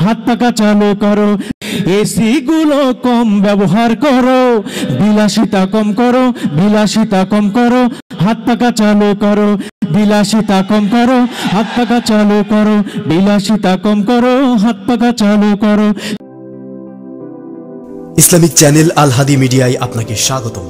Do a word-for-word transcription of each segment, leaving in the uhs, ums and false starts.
হাত পাখা চালু করো, এসি গুলো কম ব্যবহার করো, বিলাসিতা কম করো, বিলাসিতা কম করো, হাত পাখা চালু করো, বিলাসিতা কম করো, হাত পাখা চালু করো, বিলাসিতা কম করো, হাত পাখা চালু করো। ইসলামিক চ্যানেল আল হাদি মিডিয়ায় আপনাকে স্বাগতম।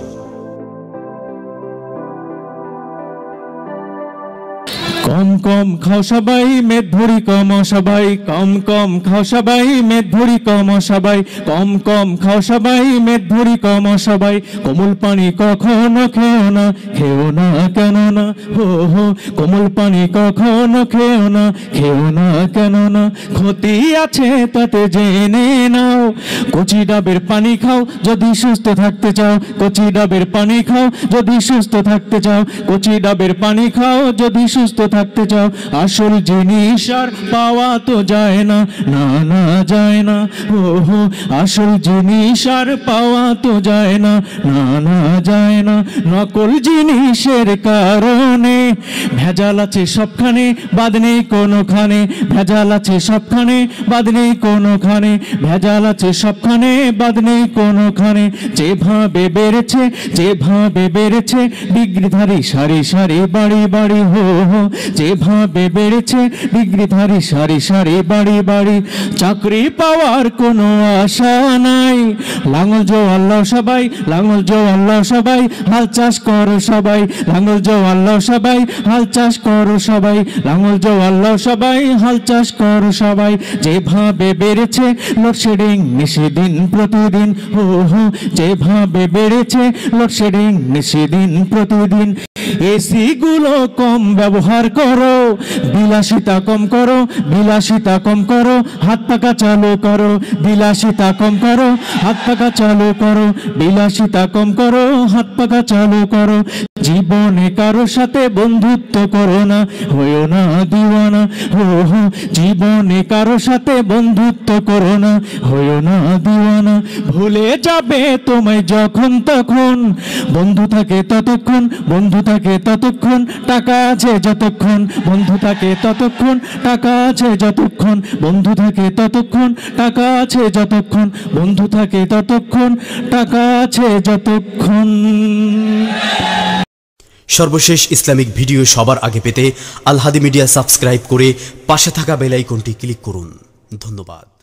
কম কম খাও সবাই, মেদ ভরি কম সবাই, কম কম খাও সবাই, মেদ ভরি কম সবাই, কম কম খাও সবাই, মেদ ভরি কম সবাই। কোমল পানি কখনো খেও না, খেও না কেন না, হো হো কোমল পানি কখনো খেও না, খেও না কেন না, ক্ষতি আছে তাতে জেনে নাও। কচি ডাবের পানি খাও যদি সুস্থ থাকতে চাও, কচি ডাবের পানি খাও যদি সুস্থ থাকতে চাও, কচি ডাবের পানি খাও যদি সুস্থ থাকতে চাও। আসল জিনিস আর পাওয়া তো যায় না, না না যায় না, ও হো আসল জিনিস আর পাওয়া তো যায় না, না না যায় না। নকল জিনিসের কারণে ভেজাল আছে সবখানে, বাদ নেই কোনোখানে, ভেজাল আছে সবখানে, বাদ নেই কোনোখানে, ভেজাল আছে সবখানে, বাদ নেই কোনোখানে। যেভাবে বেড়েছে, যেভাবে বেড়েছে ডিগ্রিধারী সারি সারি বাড়ি বাড়ি, হো হো যেভাবে বেড়েছে ডিগ্রিধারী সারি সারি বাড়ি বাড়ি। চাকরি পাওয়ার কোনো আশা নাই, লাঙল জো আল্লাহ সবাই, লাঙল জো আল্লাহ সবাই, হাল চাষ করো সবাই, লাঙল জো আল্লাহ সবাই, হাল চাষ করো সবাই, লাঙল জো আল্লাহ সবাই, হাল চাষ করো সবাই। যেভাবে বেড়েছে লোডশেডিং নিশিদিন প্রতিদিন, হো হো যেভাবে বেড়েছে লোডশেডিং নিশিদিন প্রতিদিন। এসি গুলো কম ব্যবহার করো, বিলাসিতা কম করো, বিলাসিতা কম করো, হাত পাখা চালু করো, বিলাসিতা কম করো, হাত পাখা চালু করো, বিলাসিতা কম করো, হাত পাখা চালু করো। জীবনে কারো সাথে বন্ধুত্ব করো না, হইও না দিওয়ানা, হো হো জীবনে কারো সাথে বন্ধুত্ব করো না, হইও না দিওয়ানা। ভুলে যাবে তোমায় যখন তখন, বন্ধু থাকে ততক্ষণ, বন্ধু থাকে ততক্ষণ, টাকা আছে যতক্ষণ, বন্ধু থাকে ততক্ষণ, টাকা আছে যতক্ষণ, বন্ধু থাকে ততক্ষণ, টাকা আছে যতক্ষণ, বন্ধু থাকে ততক্ষণ, টাকা আছে যতক্ষণ। সর্বশেষ ইসলামিক ভিডিও সবার আগে পেতে আল হাদি মিডিয়া সাবস্ক্রাইব করে পাশে থাকা বেল আইকনটি ক্লিক করুন। ধন্যবাদ।